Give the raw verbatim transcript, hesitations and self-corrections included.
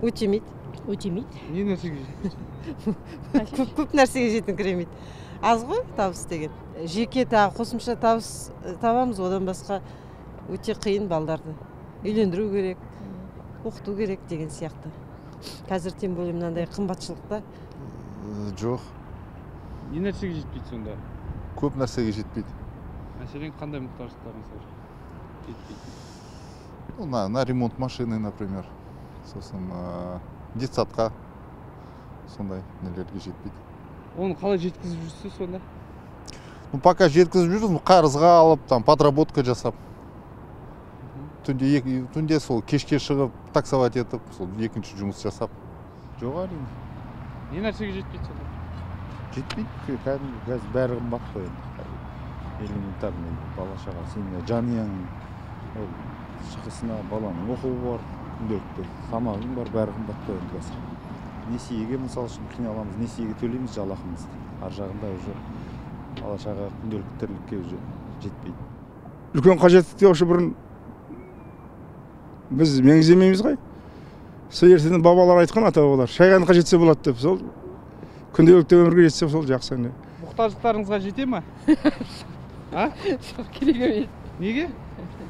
өтемейді. Өтемейді. Не нәрсеге жетпейді? Көп нәрсеге жетіңкіремейді. Аз ғой табыс деген. Жеке тағы қосымша табыс табамыз, одан басқа өте қиын балдарды. Үйлендіру керек, оқыту керек деген сияқты. Қазір тем более мынандай қымбатшылықта. Жоқ. Не нәрсеге жетпейді сонда? Көп нәрсеге жетпейді. Мәселен, қандай мұқтаждықтарыңыз жетпейді? На, на ремонт машины, например. Сосын детсадқа сондай нелерге жетпейді. Оны қалай жеткізіп жүрсіз сонда? Ну, пока жеткізіп жүрміз, қарызға алып, там, подработка жасап. Түнде, түнде сол кешке шығып, таксовать етіп, сол екінші жұмыс жасап. Жоқ әрине. Не нәрсеге жетпейді сонда? Жетпейді, кәдімгі газ бәрі қымбат қой енді. Элементарный бала шаға, семья, жанұяң, шығысына баланың оқуы бар, күнделікті тамағың бар, бәрі қымбат қой енді қазір. Несиеге мысал үшін қиналамыз, несиеге төлейміз жалақымызды. Ар жағында уже бала шаға күнделікті тірлікке уже жетпейді. Үлкен қажеттікте осы бұрын біз меңземейміз ғой. Сол ертеден бабалар айтқан ата бабалар, шай қанқа жетсе болады деп, сол күнделікті өмірге жетсе сол жақсы не. Мұқтаждықтарыңызға жете ма? А? Керек емес. Неге?